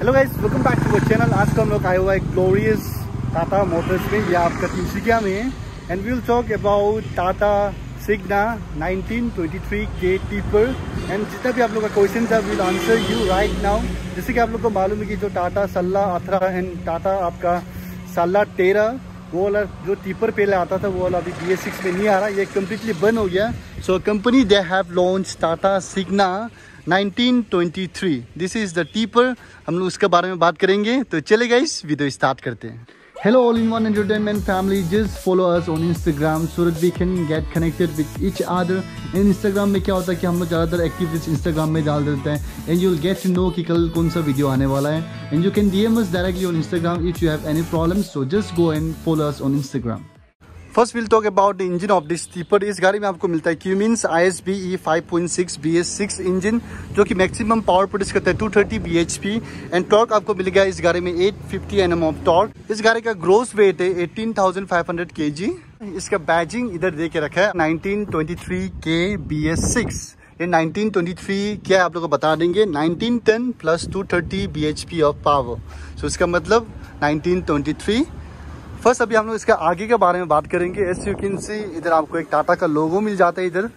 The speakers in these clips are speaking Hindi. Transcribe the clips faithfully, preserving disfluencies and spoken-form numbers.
Hello guys, welcome back to our channel. आज का हम लोग आए हुआ है ग्लोरियस टाटा मोटर्स में, या आपका तिनसुकिया में है। And we will talk about Tata Signa nineteen twenty three के टिपर। एंड जितना भी आप लोग का क्वेश्चन था will answer you right now. जैसे कि आप लोग को मालूम है कि जो टाटा सल्ला अठारह एंड टाटा आपका सल्ला तेरह, वो वाला जो टिपर पहले आता था वो वाला अभी बी एस सिक्स में नहीं आ रहा, ये कम्प्लीटली बंद हो गया। So company they have launch Tata Signa nineteen twenty three. This is the tipper. हम लोग उसके बारे में बात करेंगे, तो चले गाइस वीडियो स्टार्ट करते हैं। Hello all in one entertainment family, just follow us on Instagram so that we can get connected with each other. And Instagram में क्या होता है कि हम लोग ज़्यादातर एक्टिविटीज Instagram में डाल देते हैं, and you'll get to know कि कल कौन सा वीडियो आने वाला है। And you can D M us directly on Instagram if you have any problems, so just go and follow us on Instagram. First will talk about the engine of this tipper. इस गाड़ी में आपको मिलता है Cummins I S B E five point six B S six engine, जो कि मैक्सिमम पावर प्रोड्यूस करता है two thirty B H P. And torque आपको मिलेगा इस गाड़ी में eight fifty N M of torque. इस गाड़ी का ग्रोस वेट है eighteen thousand five hundred K G. इसका बैजिंग इधर दे के रखा है नाइनटीन ट्वेंटी थ्री के बी एस सिक्स। ये नाइनटीन ट्वेंटी थ्री क्या है आप लोग को बता देंगे, nineteen ten plus two thirty B H P of power. So इसका मतलब नाइनटीन ट्वेंटी थ्री। फर्स्ट अभी हम लोग इसका आगे के बारे में बात करेंगे। एस यू कैन सी, इधर आपको एक टाटा का लोगो मिल जाता है इधर,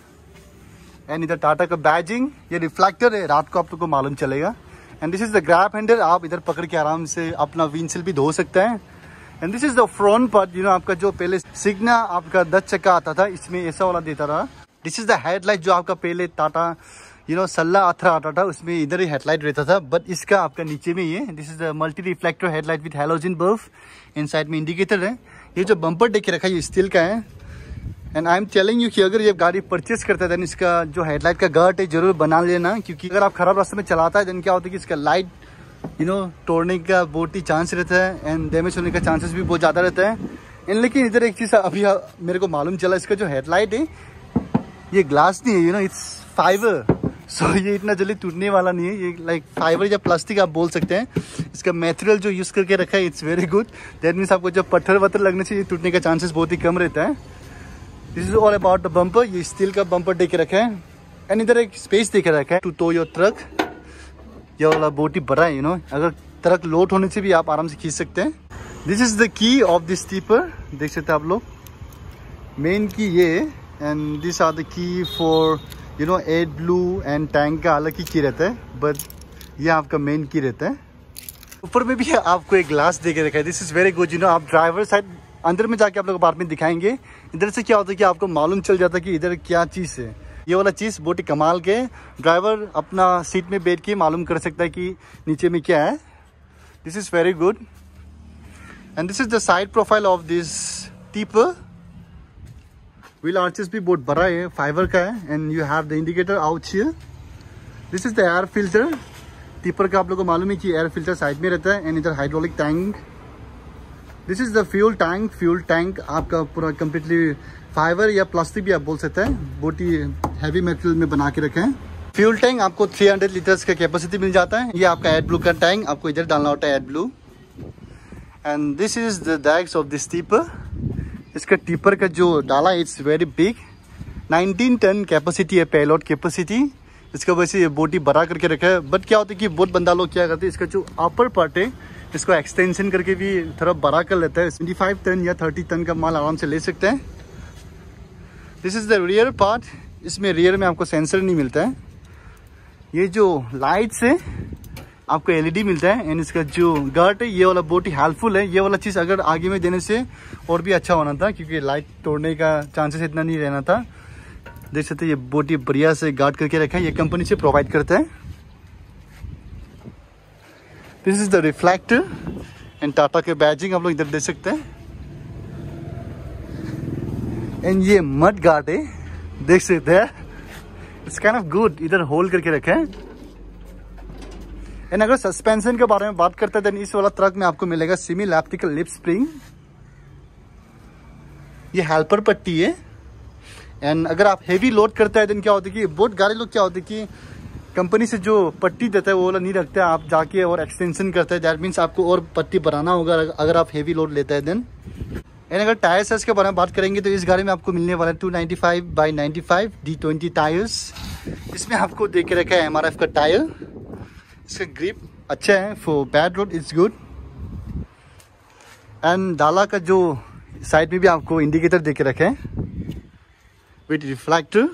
एंड इधर टाटा का बैजिंग। ये रिफ्लेक्टर है, रात को आप लोग को मालूम चलेगा। And this is the grab handle, आप इधर पकड़ के आराम से अपना विंडशील्ड भी धो सकते हैं। And this is the front part, you know आपका जो पहले सिग्ना आपका दस चक्का आता था, इसमें ऐसा वाला देता रहा। दिस इज द हेडलाइट, जो आपका पहले टाटा यू नो सल्ला अठारह आता था उसमें इधर ही हेडलाइट रहता था, बट इसका आपका नीचे में ये this is the multi reflector headlight with halogen bulb. Inside में इंडिकेटर है। ये जो बम्पर देख के रखा है ये स्टील का है। And I am telling you कि अगर ये गाड़ी परचेस करता है देन इसका जो हेडलाइट का गार्ड है जरूर बना लेना, क्योंकि अगर आप खराब रास्ते में चलाता है देन क्या होता है कि इसका लाइट यू नो तोड़ने का बहुत ही चांस रहता है, एंड डैमेज होने का चांसेस भी बहुत ज़्यादा रहता है। एंड लेकिन इधर एक चीज़ अभी मेरे को मालूम चला, इसका जो हेडलाइट है ये ग्लास नहीं है, you know it's fibre. So so, ये इतना जल्दी टूटने वाला नहीं है। ये लाइक फाइबर या प्लास्टिक आप बोल सकते हैं। इसका मटेरियल जो यूज़ करके रखा है it's very good. That means आपको जब पत्थर वत्थर लगने से ये टूटने का चांसेस बहुत ही कम रहता है। This is all about the bumper. ये स्टील का बम्पर दे के रखा है, एंड इधर एक स्पेस दे के रखा है टू टो योर ट्रक। ये वाला बहुत ही बड़ा है, यू नो अगर ट्रक लोड होने से भी आप आराम से खींच सकते हैं। This is the key of this tipper, देख सकते हैं आप लोग। मेन की ये, and this are the key for you know AdBlue and tank का अलग ही की रहता है, बट ये आपका मेन की रहता है। ऊपर में भी आपको एक ग्लास दे के रखा है। This is very good, you know आप ड्राइवर साइड अंदर में जाके आप लोग बाद में दिखाएंगे। इधर से क्या होता है कि आपको मालूम चल जाता है कि इधर क्या चीज़ है। ये वाला चीज़ बहुत ही कमाल के, ड्राइवर अपना सीट में बैठ के मालूम कर सकता है कि नीचे में क्या है। This is very good. And this is the side profile of this tipper. Wheel arches भी बहुत बड़ा है, फाइबर का है, and you have the indicator out here. This is the air filter. Tipper का आप लोगों को मालूम है कि एयर फिल्टर साइड में रहता है, एंड इधर hydraulic tank. This is the fuel tank. Fuel tank आपका पूरा कंप्लीटली फाइबर या प्लास्टिक भी आप बोल सकते हैं, बहुत ही हैवी मेटेरियल में बना के रखे हैं। फ्यूल टैंक आपको थ्री हंड्रेड लीटर्स का कैपेसिटी मिल जाता है। ये आपका एड ब्लू का टैंक, आपको इधर डालना होता है AdBlue. And this is the bags of this tipper. इसका टिपर का जो डाला it's very big, nineteen ton capacity है, पेलोड कैपेसिटी। इसका वजह से ये बहुत ही बड़ा करके रखा है। बट क्या होता है कि बहुत बंदा लोग क्या करते हैं, इसका जो अपर पार्ट है इसको एक्सटेंशन करके भी थोड़ा बड़ा कर लेता है। ट्वेंटी फाइव टन या थर्टी टन का माल आराम से ले सकते हैं। This is the rear part. इसमें रियर में आपको सेंसर नहीं मिलता है। ये जो लाइट्स है आपको एल ई डी मिलता है, एंड इसका जो गार्ड है ये वाला बहुत ही हेल्पफुल है। ये वाला चीज़ अगर आगे में देने से और भी अच्छा होना था, क्योंकि लाइट तोड़ने का चांसेस इतना नहीं रहना था। देख सकते हैं ये बहुत ही बढ़िया से गार्ड करके रखा है, ये कंपनी से प्रोवाइड करता है। This is the reflector and Tata के बैजिंग आप लोग इधर देख सकते हैं। एंड ये मड गार्ड है, देख सकते हैं, इट्स काइंड ऑफ गुड, इधर होल्ड करके रखा है। एंड अगर सस्पेंशन के बारे में बात करते हैं देन इस वाला ट्रक में आपको मिलेगा सेमी इलास्टिकल लिप स्प्रिंग। ये हेल्पर पट्टी है। एंड अगर आप हेवी लोड करते हैं देन क्या होता है कि बहुत गाड़ी लोग क्या होता है कि कंपनी से जो पट्टी देता है वो वाला नहीं रखता है, आप जाके और एक्सटेंशन करते हैं। दैट मीन्स आपको और पट्टी बनाना होगा अगर आप हेवी लोड लेते हैं देन। एंड अगर टायर साइज के बारे में बात करेंगे तो इस गाड़ी में आपको मिलने वाला है two ninety five by ninety five D twenty tyres. इसमें आपको देख के रखा है एम आर एफ का टायर। इसका ग्रिप अच्छा है, for bad road it's good. And डाला का जो साइड में भी आपको इंडिकेटर दे के रखे हैं with reflector.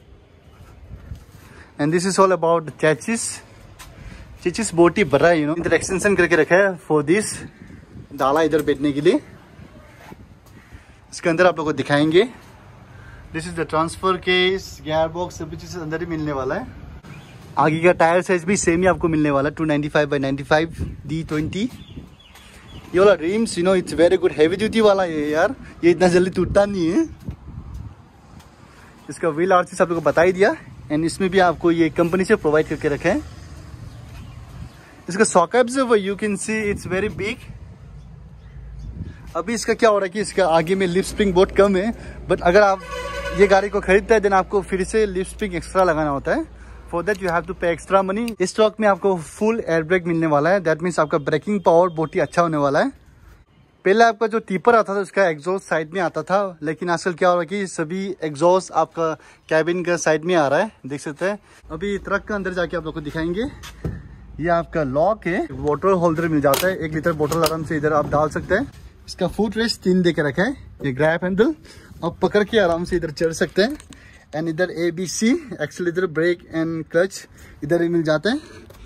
And this is all about chassis. Chassis बहुत ही बड़ा है, यू नो, इधर एक्सटेंशन करके रखा है फॉर दिस डाला इधर बैठने के लिए। इसके अंदर आप लोग को दिखाएंगे। This is the transfer case, gear box, सभी चीज अंदर ही मिलने वाला है। आगे का टायर साइज भी सेम ही आपको मिलने वाला है, two ninety five by ninety five D twenty. ये वाला rims, you know, it's very good, heavy duty वाला है यार, ये इतना जल्दी टूटता नहीं है। इसका व्हील आर्चेस आप लोग को बता ही दिया। एंड इसमें भी आपको ये कंपनी से प्रोवाइड करके रखे हैं। इसका sockets you can see it's very big. अभी इसका क्या हो रहा है कि इसका आगे में लिप स्प्रिंग बहुत कम है, बट अगर आप ये गाड़ी को खरीदते हैं देन आपको फिर से लिप स्प्रिंग एक्स्ट्रा लगाना होता है। For that you have to pay extra money. इस स्टॉक में आपको फुल एयर ब्रेक मिलने वाला है। दैट मीन्स आपका ब्रेकिंग पावर बहुत ही अच्छा होने वाला है। पहले आपका जो टीपर आता था उसका एग्जॉस्ट साइड में आता था, लेकिन आजकल क्या हो रहा है कि सभी एग्जॉस्ट आपका कैबिन का साइड में आ रहा है, देख सकते हैं। अभी ट्रक का अंदर जाके आप लोग को दिखाएंगे। ये आपका लॉक है, वाटर होल्डर मिल जाता है, एक लीटर बोतल आराम से इधर आप डाल सकते हैं। इसका फुट रेस्ट तीन दे के रखा है। ये ग्रैब हैंडल आप पकड़ के आराम से इधर चढ़ सकते हैं। एंड इधर A B C accelerator, brake and clutch इधर ही मिल जाते हैं।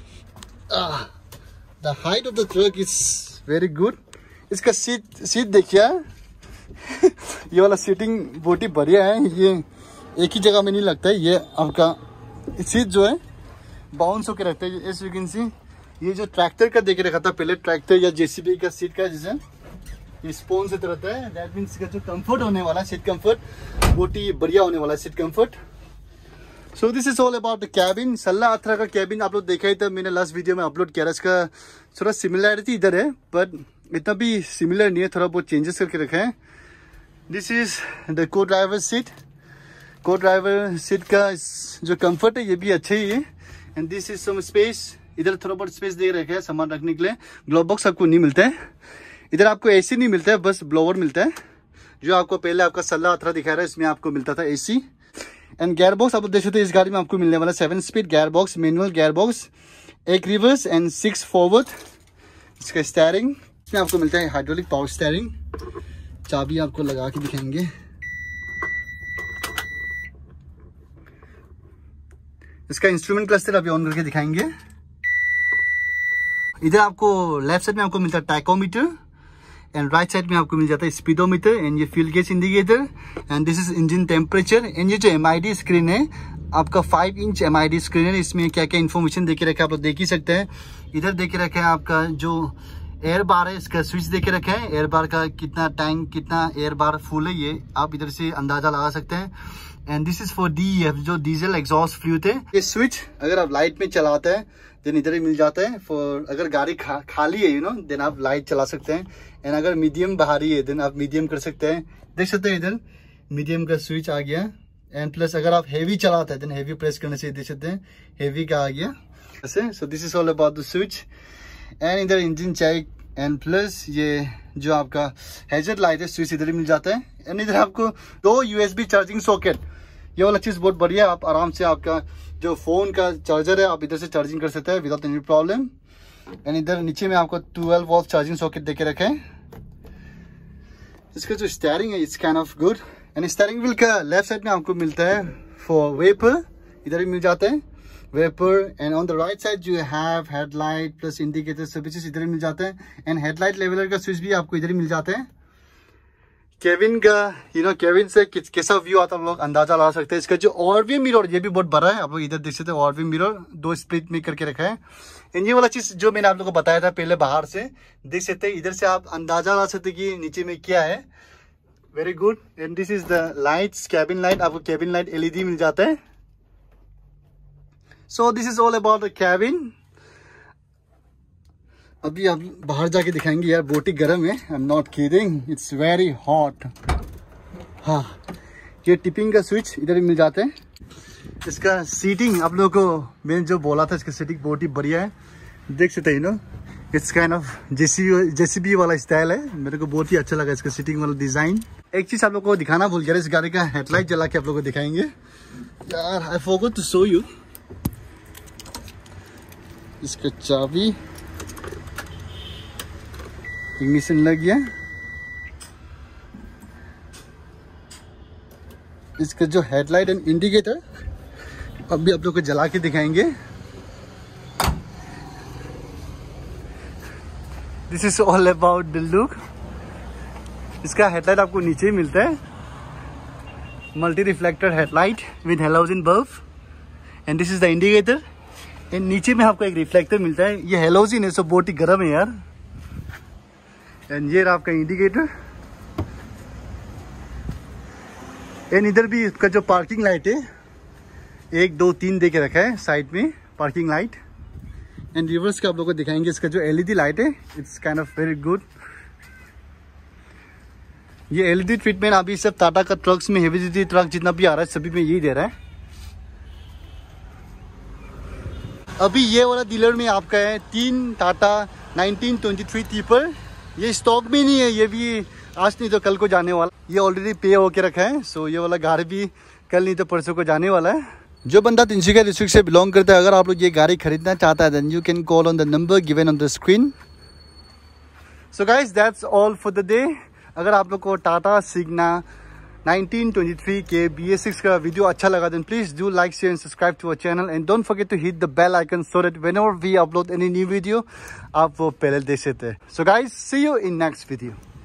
The height of the truck is very good. इसका सीट सीट देखिए ये वाला सीटिंग बहुत ही बढ़िया है। ये एक ही जगह में नहीं लगता है। ये आपका सीट जो है बाउंस होकर रहता है। एज यू कैन सी, ये जो ट्रैक्टर का देख रखा था पहले, ट्रैक्टर या जेसीबी का सीट का जैसे स्पोन से रहता है। दैट मीन्स इसका जो कंफर्ट होने वाला है, सीट कंफर्ट बहुत ही बढ़िया होने वाला है, seat comfort. So this is all about the cabin. सल्ला अथरा का कैबिन आप लोग देखा ही था, मैंने लास्ट वीडियो में अपलोड किया। इसका थोड़ा सिमिलरिटी इधर है, बट इतना भी सिमिलर नहीं है, थोड़ा बहुत चेंजेस करके रखा है। This is the co driver seat. Co driver seat का जो कंफर्ट है ये भी अच्छा ही है। And this is some space, इधर थोड़ा बहुत स्पेस दे रखा है सामान रखने के लिए। ग्लोव बॉक्स आपको नहीं मिलता है। इधर आपको एसी नहीं मिलता है, बस ब्लोवर मिलता है, जो आपको पहले आपका सल्ला अथरा दिखा रहा है इसमें आपको मिलता था एसी। एंड गियर बॉक्स आप देख सकते हैं, इस गाड़ी में आपको मिलने वाला seven speed gear box, manual gear box, एक रिवर्स एंड सिक्स फॉरवर्ड। इसका स्टीयरिंग इसमें आपको मिलता है हाइड्रोलिक पावर स्टीयरिंग। चाबी आपको लगा के दिखाएंगे। इसका इंस्ट्रूमेंट क्लस्टर अभी ऑन करके दिखाएंगे। इधर आपको लेफ्ट साइड में आपको मिलता है टैकोमीटर एंड राइट साइड में आपको मिल जाता है स्पीडोमीटर एंड ये fuel gauge indicator. And this is engine temperature. And ये जो एम आई डी स्क्रीन है आपका five inch M I D screen है। इसमें क्या क्या इन्फॉर्मेशन देके रखे आप लोग देख ही सकते हैं। इधर देखे रखे हैं आपका जो एयर बार है, इसका स्विच देके रखे हैं। एयर बार का कितना टैंक, कितना एयर बार फुल है, ये आप इधर से अंदाजा लगा सकते हैं। And this is for D F, जो डीजल एग्जॉस्ट फ्लूइड है। ये स्विच अगर आप लाइट में चलाते हैं देन इधर ही मिल जाता है। फॉर अगर गाड़ी खा, खाली है, यू नो, देन आप लाइट चला सकते हैं। एंड अगर मीडियम बाहरी है देन आप मीडियम कर सकते हैं। देख सकते हैं इधर मीडियम का स्विच आ गया। एंड प्लस अगर आप हेवी चलाते हैं देन हेवी प्रेस करने से देख सकते हैं हेवी का आ गया ऐसे। So this is all about the switch. And इधर इंजन चेक एंड प्लस ये जो आपका हैजर्ड लाइट है स्विच इधर ही मिल जाता है। एंड इधर आपको दो यूएसबी चार्जिंग सॉकेट, ये वाला चीज बहुत बढ़िया है। आप आराम से आपका जो फोन का चार्जर है आप इधर से चार्जिंग कर सकते हैं विदाउट एनी प्रॉब्लम। एंड इधर नीचे में आपको ट्वेल्व वोल्ट चार्जिंग सॉकेट देके रखे हैं। इसका जो स्टीयरिंग है it's kind of good. And steering wheel का लेफ्ट साइड में आपको मिलता है फॉर वेपर, इधर ही मिल जाता है wiper. And on the right side you have headlight plus indicator, सभी चीज इधर ही मिल जाते हैं। एंड हेडलाइट लेवलर का स्विच भी आपको इधर ही मिल जाता है। केबिन का यू नो केबिन से कैसा व्यू आता है हम लोग अंदाजा लगा सकते हैं। इसका जो ऑरवी मिरर ये भी बहुत बड़ा है, आप लोग इधर देख सकते हैं। ऑरवी मिरर दो स्प्लिट में करके रखा है। एंड ये वाला चीज जो मैंने आप लोग को बताया था पहले, बाहर से देख सकते हैं, इधर से आप अंदाजा लगा सकते हैं कि नीचे में क्या है। Very good. And this is the lights, cabin light, आपको कैबिन लाइट एलईडी मिल जाता है। So this is all about the cabin. अभी आप बाहर जाके दिखाएंगे यार, बहुत ही गर्म है। I am not kidding, it's very hot. हाँ, ये टिपिंग का स्विच इधर ही मिल जाते हैं। इसका सीटिंग आप लोगों को मैंने जो बोला था, इसका सीटिंग बहुत ही बढ़िया है, देख सकते हैं। No it's kind of JCB JCB वाला स्टाइल है। मेरे को बहुत ही अच्छा लगा इसका सीटिंग वाला डिजाइन। एक चीज आप लोगों को दिखाना भूल गया, इस गाड़ी का हेडलाइट जला के आप लोगों को दिखाएंगे यार। I forgot to show you. इसका चाबी इग्निशन लग गया। इसका जो हेडलाइट एंड इंडिकेटर अभी आप लोग को जला के दिखाएंगे। This is all about the look. इसका हेडलाइट आपको नीचे ही मिलता है, multi reflector headlight with halogen bulb, and this is the indicator. And नीचे में आपको एक रिफ्लेक्टर मिलता है, ये हेलोजन है, सो बहुत ही गर्म है यार। एंड ये रहा आपका इंडिकेटर। एंड इधर भी इसका जो पार्किंग लाइट है, एक दो तीन दे के रखा है साइड में पार्किंग लाइट। एंड रिवर्स का आप लोगों को दिखाएंगे, इसका जो एलईडी लाइट है, it's kind of very good. ये एलईडी ट्रीटमेंट अभी सब टाटा का ट्रक्स में, हेवी ड्यूटी ट्रक जितना भी आ रहा है सभी में यही दे रहा है। अभी ये वाला डीलर में आपका है तीन Tata nineteen twenty three tipper. ये स्टॉक में नहीं है, ये भी आज नहीं तो कल को जाने वाला। ये ऑलरेडी पे होके रखा है, सो ये वाला गाड़ी भी कल नहीं तो परसों को जाने वाला है। जो बंदा तिनसुकिया डिस्ट्रिक्ट से बिलोंग करता है, अगर आप लोग ये गाड़ी खरीदना चाहता है, then you can call on the number given on the screen. So guys that's all for the day. अगर आप लोग को Tata Signa nineteen twenty three के बी एस सिक्स का वीडियो अच्छा लगा, then please do like share and subscribe to our channel, and don't forget to hit the bell icon so that whenever we upload any new video आप वो पहले देख सकते हैं। So guys see you in next video.